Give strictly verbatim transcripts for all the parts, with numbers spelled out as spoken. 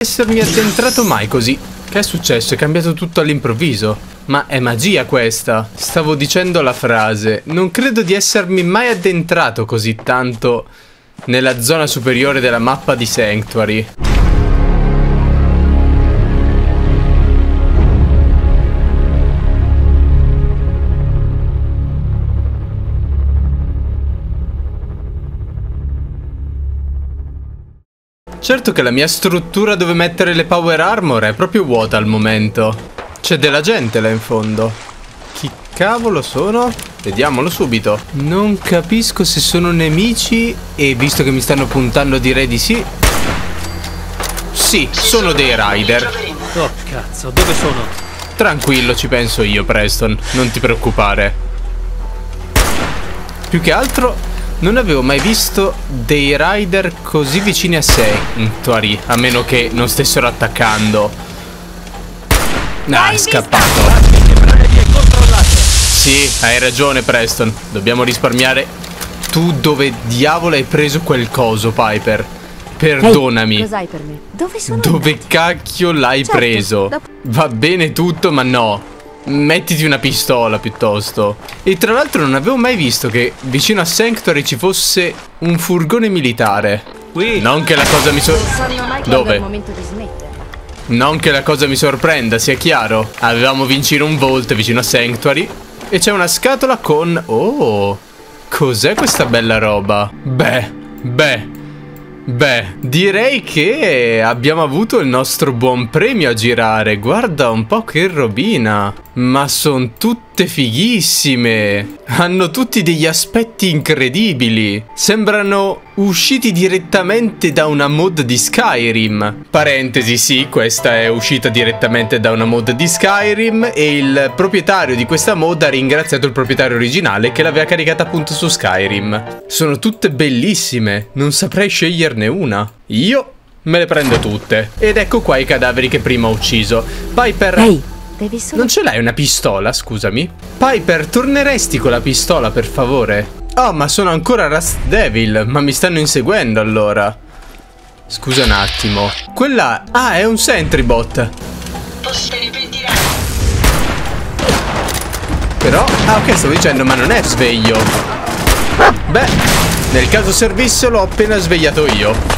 essermi addentrato mai così. Che è successo? È cambiato tutto all'improvviso. Ma è magia questa. Stavo dicendo la frase. Non credo di essermi mai addentrato così tanto nella zona superiore della mappa di Sanctuary. Certo che la mia struttura dove mettere le power armor è proprio vuota al momento. C'è della gente là in fondo. Chi cavolo sono? Vediamolo subito. Non capisco se sono nemici e visto che mi stanno puntando direi di sì. Sì, sono dei rider. Oh cazzo, dove sono? Tranquillo, ci penso io, Preston. Non ti preoccupare. Più che altro non avevo mai visto dei rider così vicini a Sanctuary, a meno che non stessero attaccando. Ah, è scappato. Sì, hai ragione, Preston. Dobbiamo risparmiare. Tu dove diavolo hai preso quel coso, Piper? Perdonami. Hey, cos'hai per me? Dove sono Dove andato? cacchio l'hai Certo, preso? dopo... Va bene tutto, ma no. Mettiti una pistola piuttosto. E tra l'altro non avevo mai visto che vicino a Sanctuary ci fosse un furgone militare. Qui. Non che la cosa mi sor... Dove? Non che la cosa mi sorprenda, sia chiaro. Avevamo vincere un Vault vicino a Sanctuary e c'è una scatola con... Oh, cos'è questa bella roba? Beh, beh Beh, direi che abbiamo avuto il nostro buon premio a girare. Guarda un po' che robina. Ma sono tutte fighissime. Hanno tutti degli aspetti incredibili. Sembrano usciti direttamente da una mod di Skyrim. Parentesi, sì, questa è uscita direttamente da una mod di Skyrim e il proprietario di questa mod ha ringraziato il proprietario originale che l'aveva caricata appunto su Skyrim. Sono tutte bellissime. Non saprei sceglierne una. Io me le prendo tutte. Ed ecco qua i cadaveri che prima ho ucciso. Piper... Ehi, devi solo... Non ce l'hai una pistola, scusami? Piper, torneresti con la pistola, per favore? Oh, ma sono ancora Rust Devil. Ma mi stanno inseguendo, allora. Scusa un attimo. Quella... Ah, è un sentry bot. Però... Ah, ok, stavo dicendo, ma non è sveglio. Beh, nel caso servissero l'ho appena svegliato io.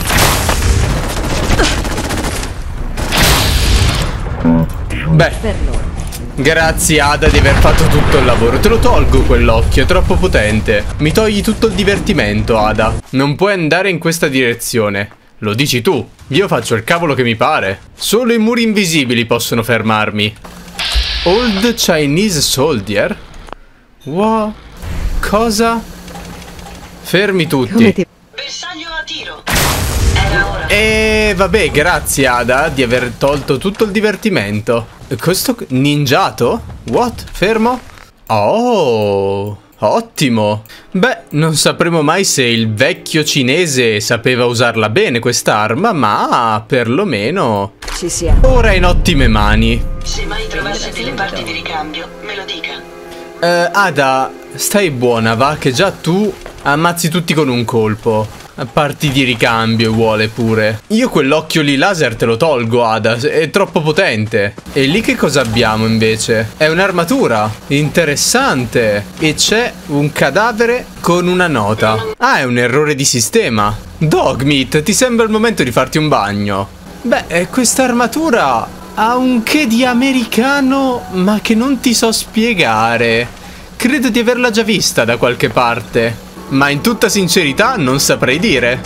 Beh, grazie Ada di aver fatto tutto il lavoro. Te lo tolgo quell'occhio, è troppo potente. Mi togli tutto il divertimento, Ada. Non puoi andare in questa direzione. Lo dici tu. Io faccio il cavolo che mi pare. Solo i muri invisibili possono fermarmi. Old Chinese Soldier? Wow. Cosa? Fermi tutti. Bersaglio a tiro. Era ora. E vabbè, grazie Ada di aver tolto tutto il divertimento. Questo ninjato? What? Fermo? Oh, ottimo. Beh, non sapremo mai se il vecchio cinese sapeva usarla bene quest'arma, ma perlomeno ci siamo. Ora è in ottime mani. Se mai trovasse delle parti di ricambio, me lo dica. Eh, Ada, stai buona, va, che già tu ammazzi tutti con un colpo. Parti di ricambio vuole pure. Io quell'occhio lì laser te lo tolgo, Ada. È troppo potente. E lì che cosa abbiamo invece? È un'armatura interessante. E c'è un cadavere con una nota. Ah, è un errore di sistema. Dogmeat, ti sembra il momento di farti un bagno? Beh, questa armatura ha un che di americano, ma che non ti so spiegare. Credo di averla già vista da qualche parte, ma in tutta sincerità non saprei dire.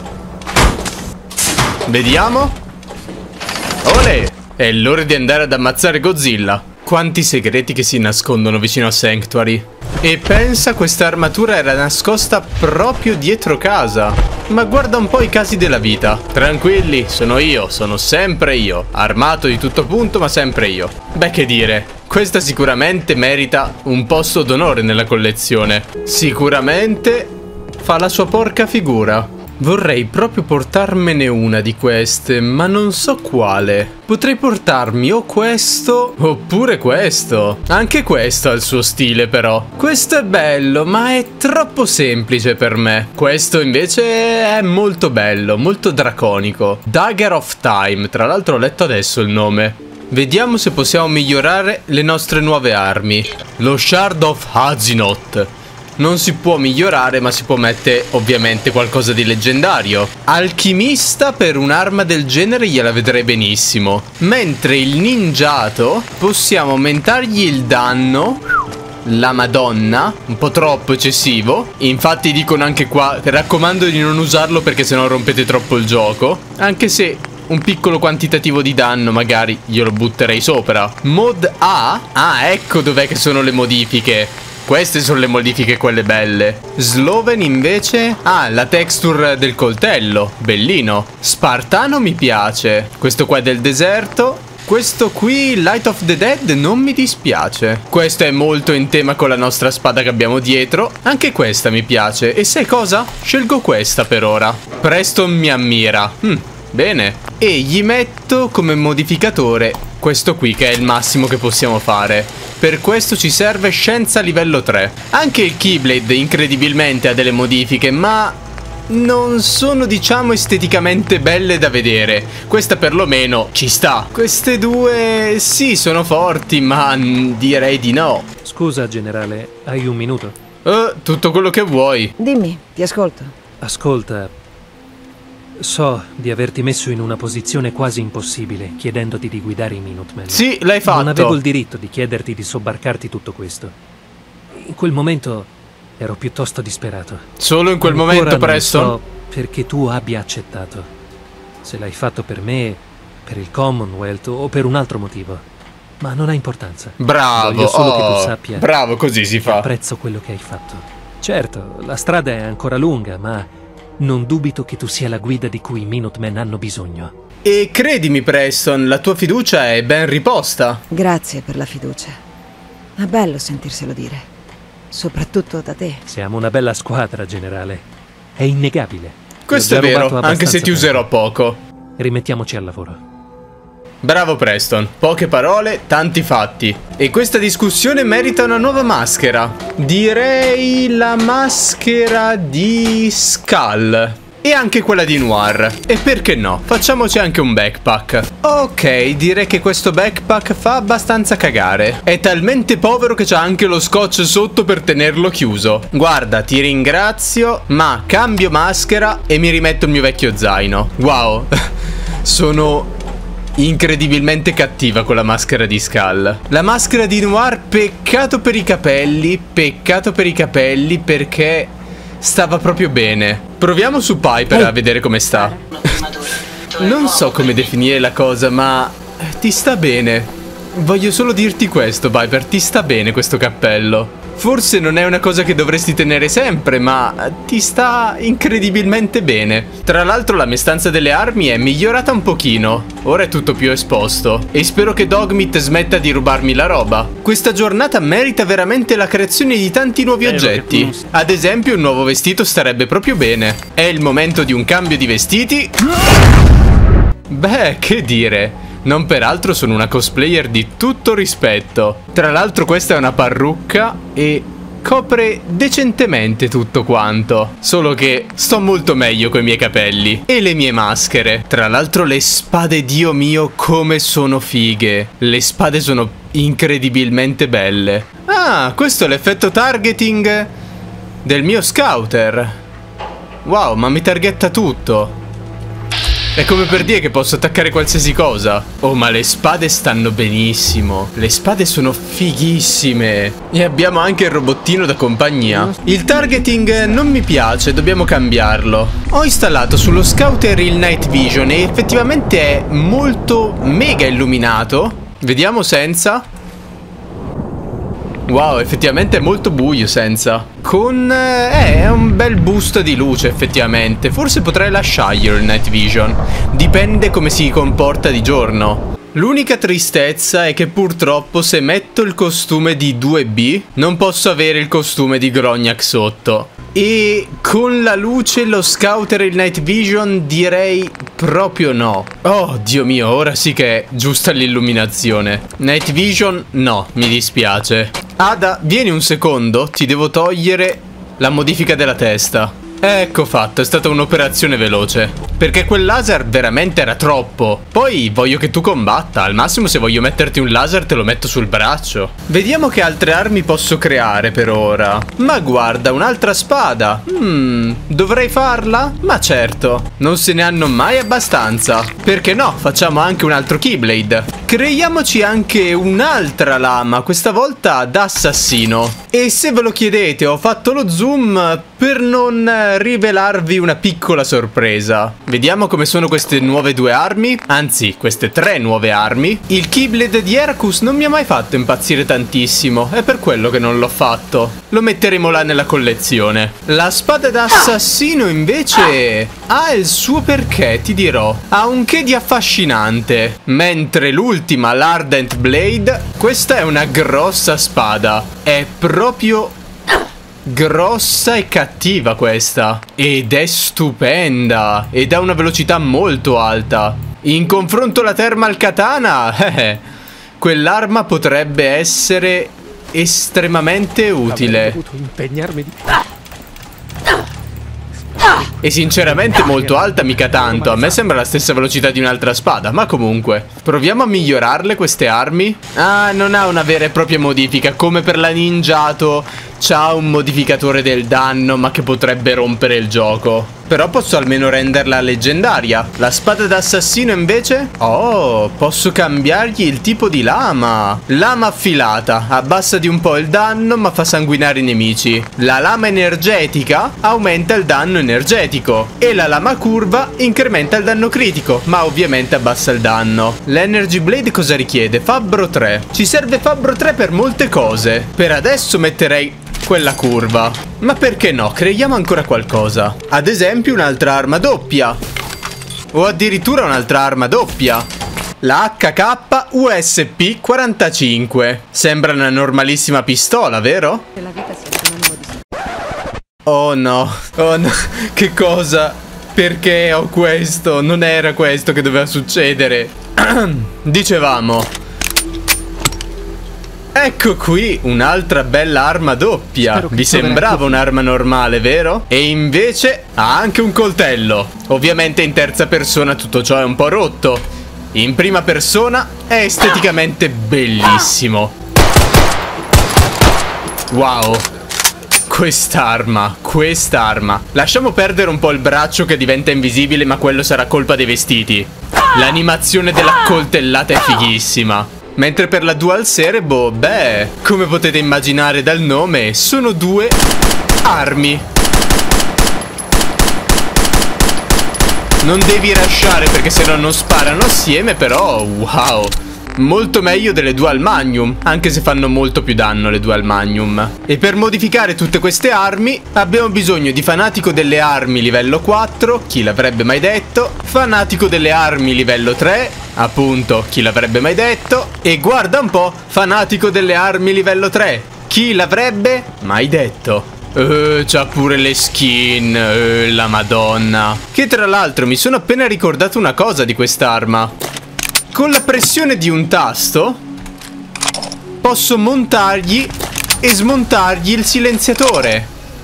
Vediamo. Olè, è l'ora di andare ad ammazzare Godzilla. Quanti segreti che si nascondono vicino a Sanctuary. E pensa, questa armatura era nascosta proprio dietro casa. Ma guarda un po' i casi della vita. Tranquilli, sono io, sono sempre io. Armato di tutto punto, ma sempre io. Beh, che dire, questa sicuramente merita un posto d'onore nella collezione. Sicuramente fa la sua porca figura. Vorrei proprio portarmene una di queste, ma non so quale. Potrei portarmi o questo, oppure questo. Anche questo ha il suo stile però. Questo è bello, ma è troppo semplice per me. Questo invece è molto bello, molto draconico. Dagger of Time, tra l'altro ho letto adesso il nome. Vediamo se possiamo migliorare le nostre nuove armi. Lo Shard of Hazinoth. Non si può migliorare, ma si può mettere ovviamente qualcosa di leggendario. Alchimista per un'arma del genere gliela vedrei benissimo. Mentre il ninjato possiamo aumentargli il danno. La madonna, un po' troppo eccessivo. Infatti dicono anche qua, raccomando di non usarlo perché sennò rompete troppo il gioco. Anche se un piccolo quantitativo di danno magari glielo butterei sopra. Mod A? Ah, ecco dov'è che sono le modifiche. Queste sono le modifiche, quelle belle. Sloven invece. Ah, la texture del coltello. Bellino. Spartano mi piace. Questo qua è del deserto. Questo qui, Light of the Dead, non mi dispiace. Questo è molto in tema con la nostra spada che abbiamo dietro. Anche questa mi piace. E sai cosa? Scelgo questa per ora. Preston mi ammira. Hm, bene. E gli metto come modificatore questo qui, che è il massimo che possiamo fare. Per questo ci serve scienza livello tre. Anche il Keyblade incredibilmente ha delle modifiche, ma non sono, diciamo, esteticamente belle da vedere. Questa perlomeno ci sta. Queste due sì, sono forti, ma direi di no. Scusa, generale, hai un minuto? Eh, tutto quello che vuoi. Dimmi, ti ascolto. Ascolta, so di averti messo in una posizione quasi impossibile chiedendoti di guidare i Minutemen. Sì, l'hai fatto. Non avevo il diritto di chiederti di sobbarcarti tutto questo. In quel momento ero piuttosto disperato. Solo in quel Ancora momento, non Preston? so perché tu abbia accettato. Se l'hai fatto per me, per il Commonwealth o per un altro motivo. Ma non ha importanza. Bravo, Voglio solo oh, che tu sappia. Bravo, così si fa. Apprezzo quello che hai fatto. Certo, la strada è ancora lunga, ma non dubito che tu sia la guida di cui i Minutemen hanno bisogno. E credimi, Preston, la tua fiducia è ben riposta. Grazie per la fiducia. È bello sentirselo dire. Soprattutto da te. Siamo una bella squadra, generale. È innegabile. Questo è vero, anche se ti userò poco. Rimettiamoci al lavoro. Bravo Preston, poche parole, tanti fatti. E questa discussione merita una nuova maschera. Direi la maschera di Skull. E anche quella di Noir. E perché no? Facciamoci anche un backpack. Ok, direi che questo backpack fa abbastanza cagare. È talmente povero che c'ha anche lo scotch sotto per tenerlo chiuso. Guarda, ti ringrazio, ma cambio maschera e mi rimetto il mio vecchio zaino. Wow, sono incredibilmente cattiva con la maschera di Skull. La maschera di Noir, peccato per i capelli, peccato per i capelli perché stava proprio bene. Proviamo su Piper a vedere come sta. Non so come definire la cosa, ma ti sta bene. Voglio solo dirti questo, Piper, ti sta bene questo cappello. Forse non è una cosa che dovresti tenere sempre, ma ti sta incredibilmente bene. Tra l'altro la mia stanza delle armi è migliorata un pochino. Ora è tutto più esposto. E spero che Dogmeat smetta di rubarmi la roba. Questa giornata merita veramente la creazione di tanti nuovi oggetti. Ad esempio un nuovo vestito starebbe proprio bene. È il momento di un cambio di vestiti. Beh, che dire. Non peraltro sono una cosplayer di tutto rispetto. Tra l'altro questa è una parrucca e copre decentemente tutto quanto. Solo che sto molto meglio coi miei capelli e le mie maschere. Tra l'altro le spade, Dio mio, come sono fighe. Le spade sono incredibilmente belle. Ah, questo è l'effetto targeting del mio scouter. Wow, ma mi targetta tutto. È come per dire che posso attaccare qualsiasi cosa. Oh, ma le spade stanno benissimo. Le spade sono fighissime. E abbiamo anche il robottino da compagnia. Il targeting non mi piace, dobbiamo cambiarlo. Ho installato sullo Scouter il Night Vision e effettivamente è molto mega illuminato. Vediamo senza. Wow, effettivamente è molto buio senza. Con... Eh, è un bel boost di luce effettivamente. Forse potrei lasciarglielo il Night Vision. Dipende come si comporta di giorno. L'unica tristezza è che purtroppo se metto il costume di due B non posso avere il costume di Grognak sotto. E con la luce, lo scouter e il night vision direi proprio no. Oh Dio mio, ora sì che è giusta l'illuminazione. Night vision no, mi dispiace. Ada, vieni un secondo, ti devo togliere la modifica della testa. Ecco fatto, è stata un'operazione veloce. Perché quel laser veramente era troppo. Poi voglio che tu combatta. Al massimo, se voglio metterti un laser te lo metto sul braccio. Vediamo che altre armi posso creare per ora. Ma guarda, un'altra spada. Hmm, dovrei farla? Ma certo, non se ne hanno mai abbastanza. Perché no, facciamo anche un altro Keyblade. Creiamoci anche un'altra lama, questa volta da assassino. E se ve lo chiedete, ho fatto lo zoom per non rivelarvi una piccola sorpresa. Vediamo come sono queste nuove due armi. Anzi, queste tre nuove armi. Il Keyblade di Heracus non mi ha mai fatto impazzire tantissimo. È per quello che non l'ho fatto. Lo metteremo là nella collezione. La spada d'assassino invece ha il suo perché, ti dirò. Ha un che di affascinante. Mentre l'ultima, l'Ardent Blade, questa è una grossa spada. È proprio grossa e cattiva questa. Ed è stupenda. Ed ha una velocità molto alta. In confronto alla Thermal Katana, eh, quell'arma potrebbe essere estremamente utile. Avrei dovuto impegnarmi di... E sinceramente molto alta mica tanto. A me sembra la stessa velocità di un'altra spada. Ma comunque, proviamo a migliorarle queste armi. Ah, non ha una vera e propria modifica. Come per la Ninjato, c'ha un modificatore del danno, ma che potrebbe rompere il gioco. Però posso almeno renderla leggendaria. La spada d'assassino invece? Oh, posso cambiargli il tipo di lama. Lama affilata, abbassa di un po' il danno ma fa sanguinare i nemici. La lama energetica aumenta il danno energetico. E la lama curva incrementa il danno critico, ma ovviamente abbassa il danno. L'Energy Blade cosa richiede? Fabbro tre. Ci serve Fabbro tre per molte cose. Per adesso metterei quella curva. Ma perché no? Creiamo ancora qualcosa. Ad esempio un'altra arma doppia. O addirittura un'altra arma doppia. La H K U S P quarantacinque. Sembra una normalissima pistola, vero? Oh no. Oh no. Che cosa? Perché ho questo? Non era questo che doveva succedere. Dicevamo, ecco qui un'altra bella arma doppia. Vi sembrava un'arma normale, vero? E invece ha anche un coltello. Ovviamente in terza persona tutto ciò è un po' rotto. In prima persona è esteticamente bellissimo. Wow. Quest'arma, quest'arma. Lasciamo perdere un po' il braccio che diventa invisibile, ma quello sarà colpa dei vestiti. L'animazione della coltellata è fighissima. Mentre per la Dual Serebo, beh, come potete immaginare dal nome, sono due armi. Non devi rushare perché sennò non sparano assieme, però wow. Molto meglio delle Dual Magnum, anche se fanno molto più danno le Dual Magnum. E per modificare tutte queste armi abbiamo bisogno di Fanatico delle Armi livello quattro, chi l'avrebbe mai detto, Fanatico delle Armi livello tre, appunto, chi l'avrebbe mai detto, e guarda un po', Fanatico delle Armi livello tre, chi l'avrebbe mai detto. Uh, c'ha pure le skin, uh, la madonna. Che tra l'altro mi sono appena ricordato una cosa di quest'arma. Con la pressione di un tasto posso montargli e smontargli il silenziatore.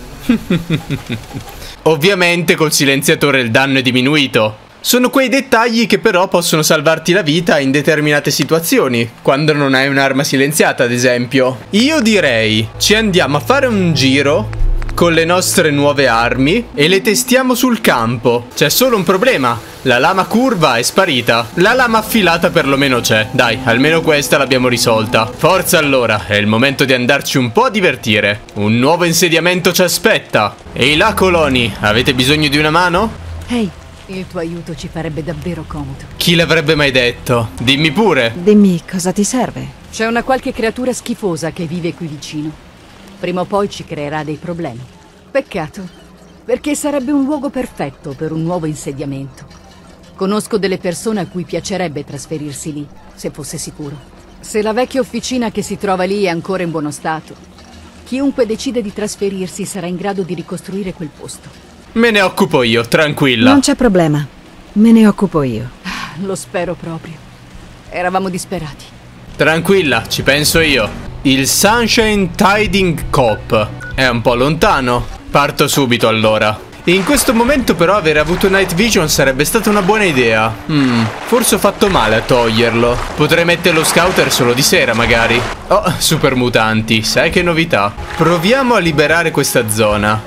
Ovviamente col silenziatore il danno è diminuito. Sono quei dettagli che però possono salvarti la vita in determinate situazioni, quando non hai un'arma silenziata ad esempio. Io direi ci andiamo a fare un giro con le nostre nuove armi e le testiamo sul campo. C'è solo un problema: la lama curva è sparita. La lama affilata perlomeno c'è. Dai, almeno questa l'abbiamo risolta. Forza allora, è il momento di andarci un po' a divertire. Un nuovo insediamento ci aspetta. Ehi là coloni, avete bisogno di una mano? Ehi, hey, il tuo aiuto ci farebbe davvero comodo. Chi l'avrebbe mai detto? Dimmi pure. Dimmi cosa ti serve. C'è una qualche creatura schifosa che vive qui vicino. Prima o poi ci creerà dei problemi. Peccato, perché sarebbe un luogo perfetto per un nuovo insediamento. Conosco delle persone a cui piacerebbe trasferirsi lì, se fosse sicuro. Se la vecchia officina che si trova lì è ancora in buono stato, Chiunque decide di trasferirsi sarà in grado di ricostruire quel posto. Me ne occupo io, tranquilla. Non c'è problema. Me ne occupo io. Lo spero proprio. Eravamo disperati. Tranquilla, ci penso io. Il Sunshine Tiding Cop. È un po' lontano. Parto subito allora. In questo momento però avere avuto Night Vision sarebbe stata una buona idea. Hmm, forse ho fatto male a toglierlo. Potrei mettere lo scouter solo di sera magari. Oh, super mutanti, sai che novità. Proviamo a liberare questa zona.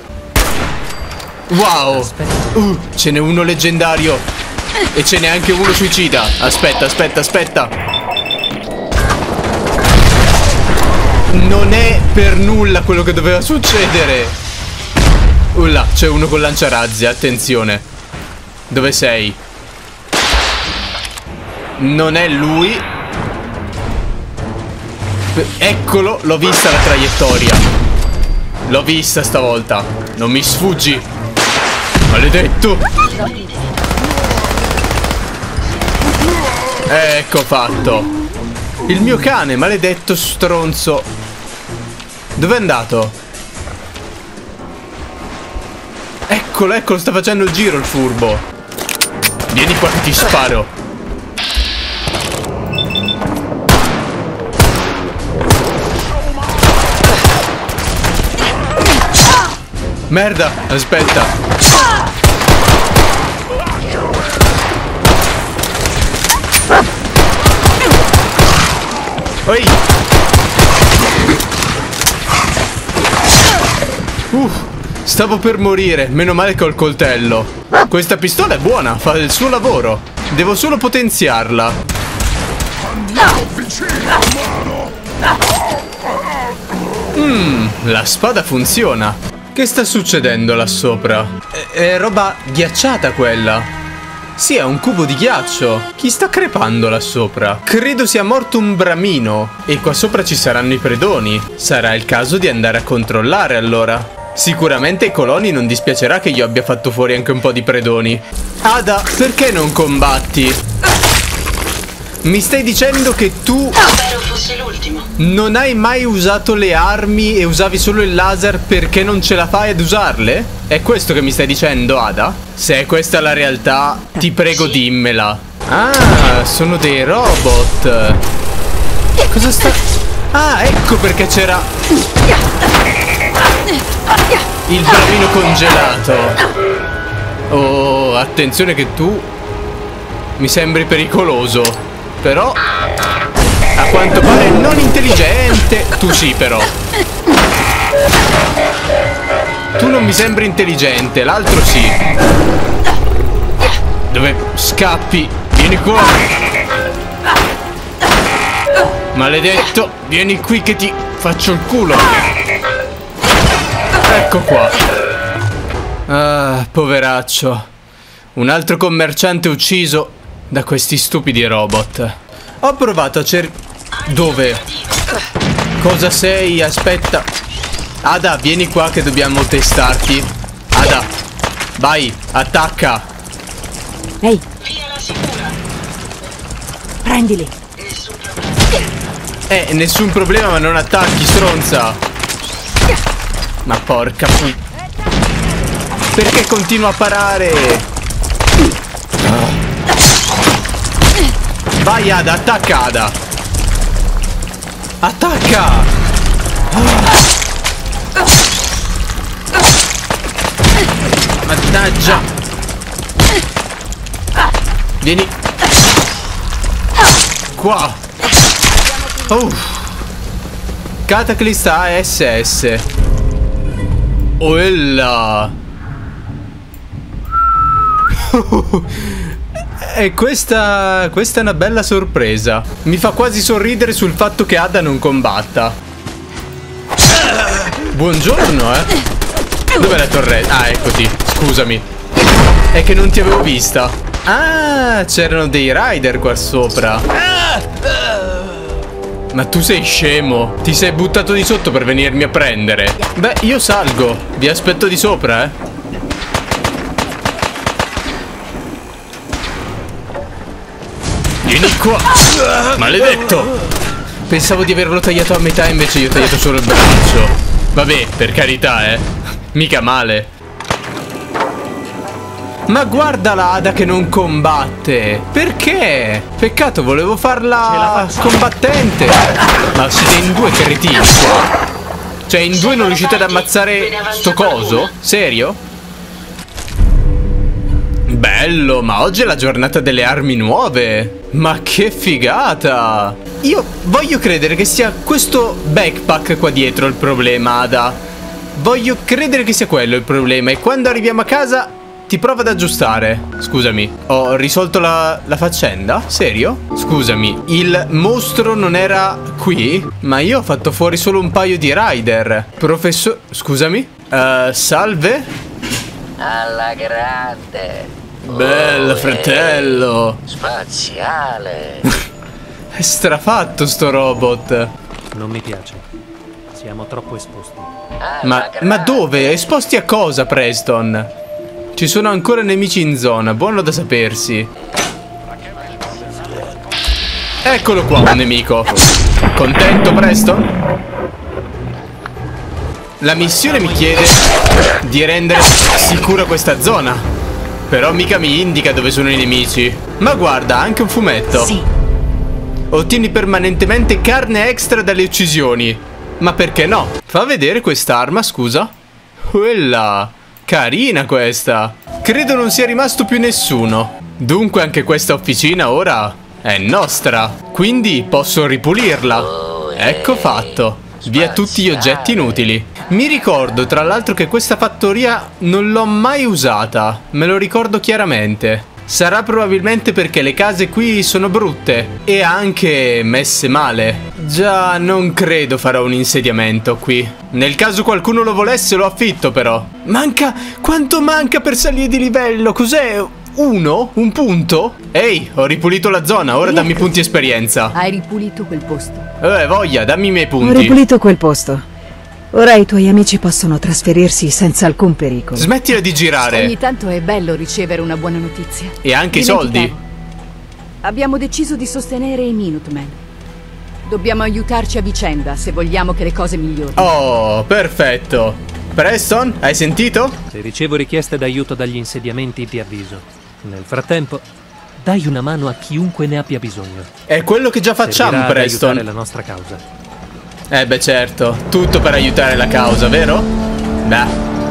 Wow, uh, ce n'è uno leggendario. E ce n'è anche uno suicida. Aspetta, aspetta, aspetta. Non è per nulla quello che doveva succedere. Ulla, c'è uno con lanciarazzi, attenzione. Dove sei? Non è lui. Eccolo, l'ho vista la traiettoria. L'ho vista stavolta. Non mi sfuggi. Maledetto. Ecco fatto. Il mio cane, maledetto stronzo. Dov'è andato? Eccolo, eccolo, sta facendo il giro il furbo. Vieni qua che ti sparo. Merda, aspetta. Oi. Uff. Stavo per morire, meno male che ho il coltello. Questa pistola è buona, fa il suo lavoro. Devo solo potenziarla. Mmm, la spada funziona. Che sta succedendo là sopra? È, è roba ghiacciata quella. Sì, è un cubo di ghiaccio. Chi sta crepando là sopra? Credo sia morto un bramino. E qua sopra ci saranno i predoni. Sarà il caso di andare a controllare allora. Sicuramente ai coloni non dispiacerà che io abbia fatto fuori anche un po' di predoni. Ada, perché non combatti? Mi stai dicendo che tu Spero fosse l'ultimo. non hai mai usato le armi e usavi solo il laser perché non ce la fai ad usarle? È questo che mi stai dicendo, Ada? Se è questa la realtà, ti prego dimmela. Ah, sono dei robot. Cosa sta... Ah, ecco perché c'era... il bramino congelato. Oh, attenzione che tu mi sembri pericoloso. Però a quanto pare non intelligente. Tu sì però. Tu non mi sembri intelligente, l'altro sì. Dove scappi? Vieni qua. Maledetto, vieni qui che ti faccio il culo. Ecco qua. Ah, poveraccio. Un altro commerciante ucciso da questi stupidi robot. Ho provato a cer... Dove? Cosa sei? Aspetta. Ada, vieni qua che dobbiamo testarti. Ada, vai, attacca. Ehi, Via la sicura. prendili. Nessun problema. Eh, nessun problema, ma non attacchi, stronza. Ma porca pu... Perché continua a parare? Vai Ada, attacca Ada. Attacca. Mannaggia. Vieni qua. Oh. Cataclysm A S S. Oella. E questa, questa è una bella sorpresa. Mi fa quasi sorridere sul fatto che Ada non combatta. Buongiorno, eh. Dov'è la torretta? Ah, eccoti. Scusami. È che non ti avevo vista. Ah, c'erano dei rider qua sopra. Ma tu sei scemo. Ti sei buttato di sotto per venirmi a prendere. Beh, io salgo. Vi aspetto di sopra, eh. Vieni qua. Maledetto. Pensavo di averlo tagliato a metà, invece io ho tagliato solo il braccio. Vabbè, per carità, eh. Mica male. Ma guarda l'Ada che non combatte. Perché? Peccato, volevo farla combattente. Ma siete in due cretini qua. Cioè in due non riuscite ad ammazzare sto coso? Serio? Bello, ma oggi è la giornata delle armi nuove. Ma che figata. Io voglio credere che sia questo backpack qua dietro il problema, Ada. Voglio credere che sia quello il problema. E quando arriviamo a casa ti provo ad aggiustare. Scusami, ho risolto la, la faccenda? Serio? Scusami, il mostro non era qui? Ma io ho fatto fuori solo un paio di rider. Professor... Scusami? Uh, salve? Alla grande. Bello, fratello. Spaziale. È strafatto sto robot. Non mi piace. Siamo troppo esposti. Ma, ma dove? Esposti a cosa, Preston? Ci sono ancora nemici in zona, buono da sapersi. Eccolo qua un nemico. Contento, Preston? La missione mi chiede di rendere sicura questa zona. Però mica mi indica dove sono i nemici. Ma guarda, anche un fumetto. Sì. Ottieni permanentemente carne extra dalle uccisioni. Ma perché no? Fa vedere quest'arma, scusa. Quella... Carina questa. Credo non sia rimasto più nessuno. Dunque anche questa officina ora è nostra. Quindi posso ripulirla. Ecco fatto. Via tutti gli oggetti inutili. Mi ricordo tra l'altro che questa fattoria non l'ho mai usata. Me lo ricordo chiaramente. Sarà probabilmente perché le case qui sono brutte e anche messe male. Già, non credo farò un insediamento qui. Nel caso qualcuno lo volesse lo affitto però. Manca... Quanto manca per salire di livello? Cos'è? Uno? Un punto? Ehi, ho ripulito la zona, ora dammi punti esperienza. Hai ripulito quel posto. Eh, voglia, dammi i miei Ho punti. ripulito quel posto. Ora i tuoi amici possono trasferirsi senza alcun pericolo. Smettila di girare. Ogni tanto è bello ricevere una buona notizia. E anche i soldi. Dimenticavo. Abbiamo deciso di sostenere i Minutemen. Dobbiamo aiutarci a vicenda se vogliamo che le cose migliorino. Oh, perfetto. Preston, hai sentito? Se ricevo richieste d'aiuto dagli insediamenti ti avviso. Nel frattempo, dai una mano a chiunque ne abbia bisogno. È quello che già facciamo, Servirà ad Preston. aiutare la nostra causa. Eh beh certo, tutto per aiutare la causa, vero? Beh,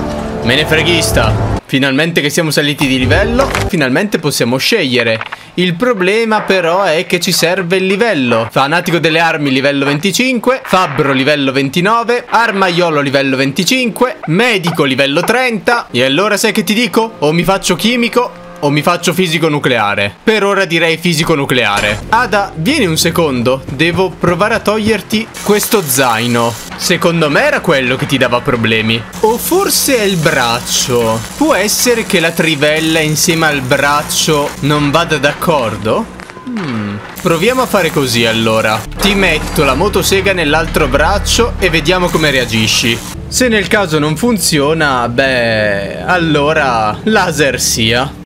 me ne freghista. Finalmente che siamo saliti di livello, finalmente possiamo scegliere. Il problema però è che ci serve il livello. Fanatico delle armi livello venticinque, fabbro livello ventinove, armaiolo livello venticinque, medico livello trenta. E allora sai che ti dico? O mi faccio chimico o mi faccio fisico nucleare. Per ora direi fisico nucleare. Ada, vieni un secondo. Devo provare a toglierti questo zaino. Secondo me era quello che ti dava problemi. O forse è il braccio. Può essere che la trivella insieme al braccio non vada d'accordo? Hmm. Proviamo a fare così allora. Ti metto la motosega nell'altro braccio e vediamo come reagisci. Se nel caso non funziona, beh, allora laser sia.